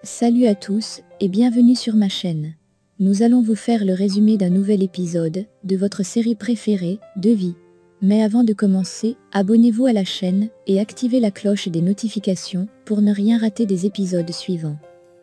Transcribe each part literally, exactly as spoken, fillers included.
Salut à tous et bienvenue sur ma chaîne. Nous allons vous faire le résumé d'un nouvel épisode de votre série préférée, De Vie. Mais avant de commencer, abonnez-vous à la chaîne et activez la cloche des notifications pour ne rien rater des épisodes suivants.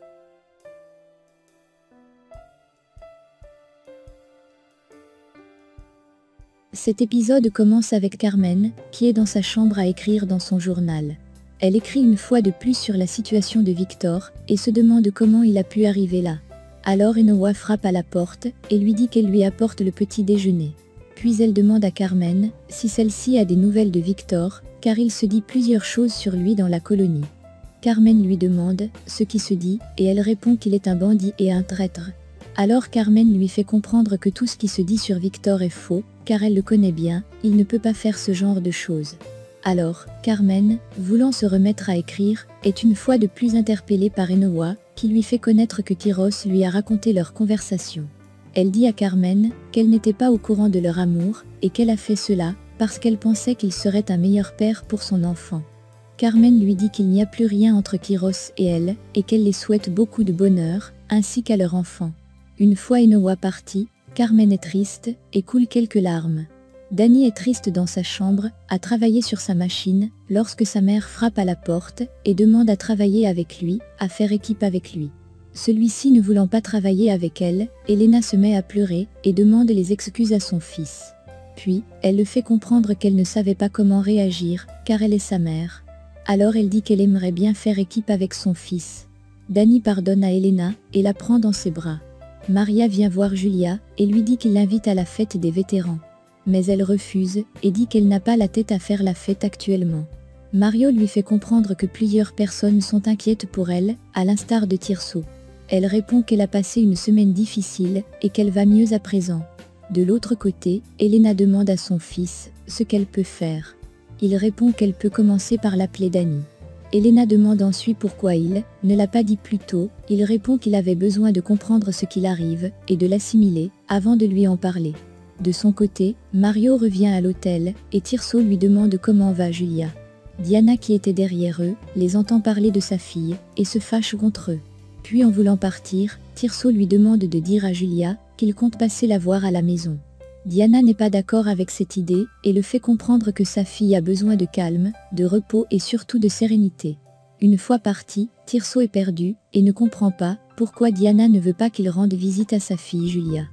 Cet épisode commence avec Carmen, qui est dans sa chambre à écrire dans son journal. Elle écrit une fois de plus sur la situation de Victor et se demande comment il a pu arriver là. Alors Enoa frappe à la porte et lui dit qu'elle lui apporte le petit déjeuner. Puis elle demande à Carmen si celle-ci a des nouvelles de Victor, car il se dit plusieurs choses sur lui dans la colonie. Carmen lui demande ce qui se dit et elle répond qu'il est un bandit et un traître. Alors Carmen lui fait comprendre que tout ce qui se dit sur Victor est faux, car elle le connaît bien, il ne peut pas faire ce genre de choses. Alors, Carmen, voulant se remettre à écrire, est une fois de plus interpellée par Enoa, qui lui fait connaître que Tyros lui a raconté leur conversation. Elle dit à Carmen qu'elle n'était pas au courant de leur amour, et qu'elle a fait cela parce qu'elle pensait qu'il serait un meilleur père pour son enfant. Carmen lui dit qu'il n'y a plus rien entre Tyros et elle, et qu'elle les souhaite beaucoup de bonheur, ainsi qu'à leur enfant. Une fois Enoa partie, Carmen est triste et coule quelques larmes. Danny est triste dans sa chambre, à travailler sur sa machine, lorsque sa mère frappe à la porte et demande à travailler avec lui, à faire équipe avec lui. Celui-ci ne voulant pas travailler avec elle, Elena se met à pleurer et demande les excuses à son fils. Puis, elle le fait comprendre qu'elle ne savait pas comment réagir, car elle est sa mère. Alors elle dit qu'elle aimerait bien faire équipe avec son fils. Danny pardonne à Elena et la prend dans ses bras. Maria vient voir Julia et lui dit qu'il l'invite à la fête des vétérans. Mais elle refuse et dit qu'elle n'a pas la tête à faire la fête actuellement. Mario lui fait comprendre que plusieurs personnes sont inquiètes pour elle, à l'instar de Tirso. Elle répond qu'elle a passé une semaine difficile et qu'elle va mieux à présent. De l'autre côté, Elena demande à son fils ce qu'elle peut faire. Il répond qu'elle peut commencer par l'appeler Danny. Elena demande ensuite pourquoi il ne l'a pas dit plus tôt. Il répond qu'il avait besoin de comprendre ce qu'il arrive et de l'assimiler avant de lui en parler. De son côté, Mario revient à l'hôtel et Tirso lui demande comment va Julia. Diana, qui était derrière eux, les entend parler de sa fille et se fâche contre eux. Puis en voulant partir, Tirso lui demande de dire à Julia qu'il compte passer la voir à la maison. Diana n'est pas d'accord avec cette idée et le fait comprendre que sa fille a besoin de calme, de repos et surtout de sérénité. Une fois parti, Tirso est perdu et ne comprend pas pourquoi Diana ne veut pas qu'il rende visite à sa fille Julia.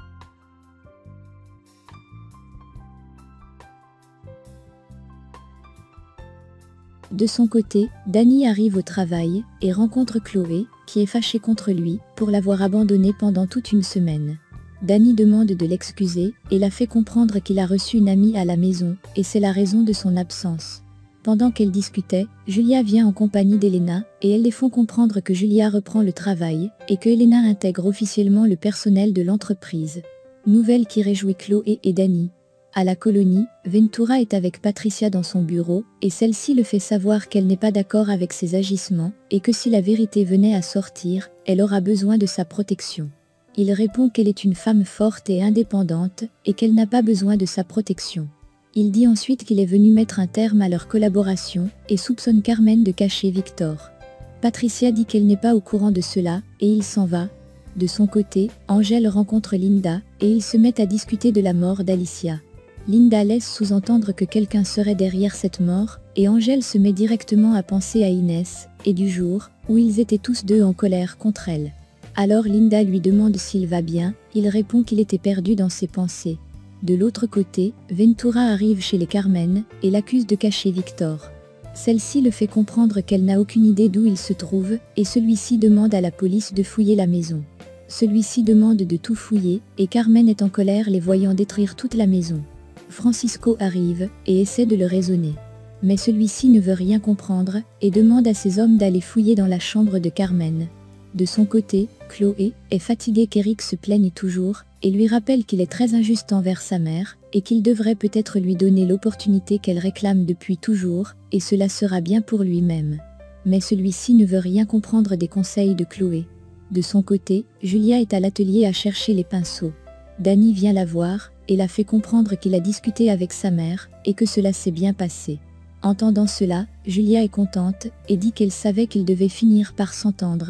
De son côté, Danny arrive au travail et rencontre Chloé, qui est fâchée contre lui pour l'avoir abandonné pendant toute une semaine. Danny demande de l'excuser et la fait comprendre qu'il a reçu une amie à la maison et c'est la raison de son absence. Pendant qu'elle discutait, Julia vient en compagnie d'Elena et elles les font comprendre que Julia reprend le travail et que Elena intègre officiellement le personnel de l'entreprise. Nouvelle qui réjouit Chloé et Danny. À la colonie, Ventura est avec Patricia dans son bureau et celle-ci le fait savoir qu'elle n'est pas d'accord avec ses agissements et que si la vérité venait à sortir, elle aura besoin de sa protection. Il répond qu'elle est une femme forte et indépendante et qu'elle n'a pas besoin de sa protection. Il dit ensuite qu'il est venu mettre un terme à leur collaboration et soupçonne Carmen de cacher Victor. Patricia dit qu'elle n'est pas au courant de cela et il s'en va. De son côté, Angel rencontre Linda et ils se mettent à discuter de la mort d'Alicia. Linda laisse sous-entendre que quelqu'un serait derrière cette mort, et Angel se met directement à penser à Inès, et du jour où ils étaient tous deux en colère contre elle. Alors Linda lui demande s'il va bien, il répond qu'il était perdu dans ses pensées. De l'autre côté, Ventura arrive chez les Carmen, et l'accuse de cacher Victor. Celle-ci le fait comprendre qu'elle n'a aucune idée d'où il se trouve, et celui-ci demande à la police de fouiller la maison. Celui-ci demande de tout fouiller, et Carmen est en colère les voyant détruire toute la maison. Francisco arrive et essaie de le raisonner. Mais celui-ci ne veut rien comprendre et demande à ses hommes d'aller fouiller dans la chambre de Carmen. De son côté, Chloé est fatiguée qu'Eric se plaigne toujours et lui rappelle qu'il est très injuste envers sa mère et qu'il devrait peut-être lui donner l'opportunité qu'elle réclame depuis toujours et cela sera bien pour lui-même. Mais celui-ci ne veut rien comprendre des conseils de Chloé. De son côté, Julia est à l'atelier à chercher les pinceaux. Danny vient la voir et la fait comprendre qu'il a discuté avec sa mère et que cela s'est bien passé. Entendant cela, Julia est contente et dit qu'elle savait qu'ils devaient finir par s'entendre.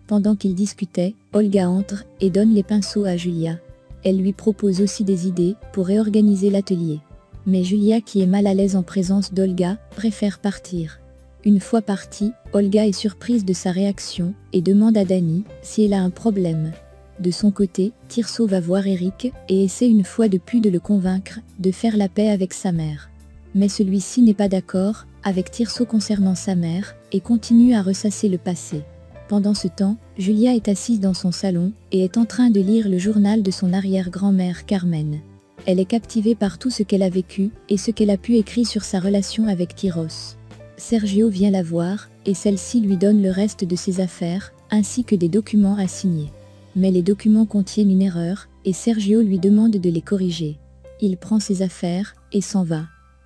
Pendant qu'ils discutaient, Olga entre et donne les pinceaux à Julia. Elle lui propose aussi des idées pour réorganiser l'atelier. Mais Julia, qui est mal à l'aise en présence d'Olga, préfère partir. Une fois partie, Olga est surprise de sa réaction et demande à Dani si elle a un problème. De son côté, Tirso va voir Eric et essaie une fois de plus de le convaincre de faire la paix avec sa mère. Mais celui-ci n'est pas d'accord avec Tirso concernant sa mère et continue à ressasser le passé. Pendant ce temps, Julia est assise dans son salon et est en train de lire le journal de son arrière-grand-mère Carmen. Elle est captivée par tout ce qu'elle a vécu et ce qu'elle a pu écrire sur sa relation avec Tyros. Sergio vient la voir et celle-ci lui donne le reste de ses affaires ainsi que des documents à signer. Mais les documents contiennent une erreur et Sergio lui demande de les corriger. Il prend ses affaires et s'en va.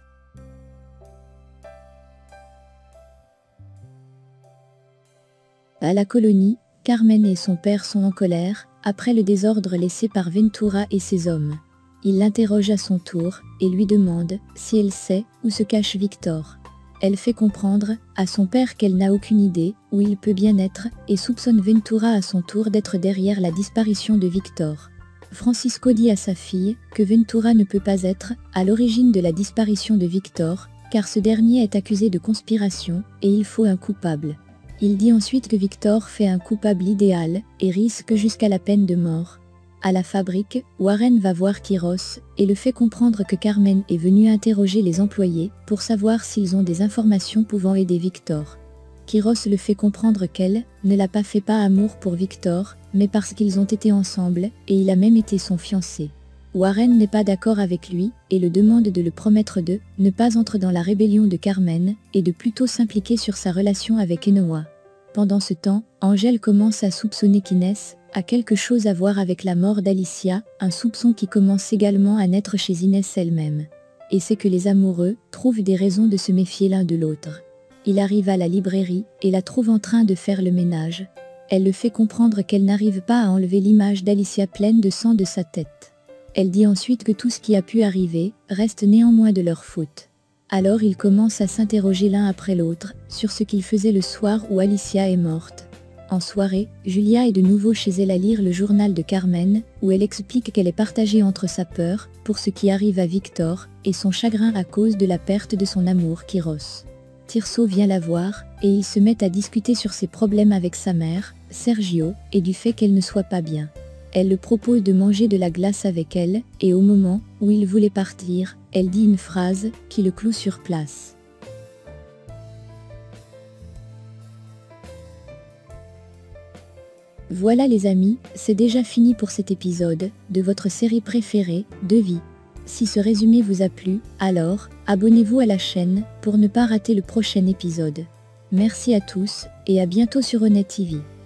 À la colonie, Carmen et son père sont en colère après le désordre laissé par Ventura et ses hommes. Il l'interroge à son tour et lui demande si elle sait où se cache Victor. Elle fait comprendre à son père qu'elle n'a aucune idée où il peut bien être et soupçonne Ventura à son tour d'être derrière la disparition de Victor. Francisco dit à sa fille que Ventura ne peut pas être à l'origine de la disparition de Victor car ce dernier est accusé de conspiration et il faut un coupable. Il dit ensuite que Victor fait un coupable idéal et risque jusqu'à la peine de mort. À la fabrique, Warren va voir Tyros et le fait comprendre que Carmen est venue interroger les employés pour savoir s'ils ont des informations pouvant aider Victor. Tyros le fait comprendre qu'elle ne l'a pas fait pas amour pour Victor, mais parce qu'ils ont été ensemble et il a même été son fiancé. Warren n'est pas d'accord avec lui et le demande de le promettre de ne pas entrer dans la rébellion de Carmen et de plutôt s'impliquer sur sa relation avec Enoa. Pendant ce temps, Angel commence à soupçonner qu'Inès a quelque chose à voir avec la mort d'Alicia, un soupçon qui commence également à naître chez Inès elle-même. Et c'est que les amoureux trouvent des raisons de se méfier l'un de l'autre. Il arrive à la librairie et la trouve en train de faire le ménage. Elle le fait comprendre qu'elle n'arrive pas à enlever l'image d'Alicia pleine de sang de sa tête. Elle dit ensuite que tout ce qui a pu arriver reste néanmoins de leur faute. Alors ils commencent à s'interroger l'un après l'autre sur ce qu'ils faisaient le soir où Alicia est morte. En soirée, Julia est de nouveau chez elle à lire le journal de Carmen, où elle explique qu'elle est partagée entre sa peur pour ce qui arrive à Victor et son chagrin à cause de la perte de son amour Tyros. Tirso vient la voir et ils se mettent à discuter sur ses problèmes avec sa mère, Sergio, et du fait qu'elle ne soit pas bien. Elle le propose de manger de la glace avec elle, et au moment où il voulait partir, elle dit une phrase qui le cloue sur place. Voilà les amis, c'est déjà fini pour cet épisode de votre série préférée, De Vie. Si ce résumé vous a plu, alors abonnez-vous à la chaîne pour ne pas rater le prochain épisode. Merci à tous et à bientôt sur Honnête T V.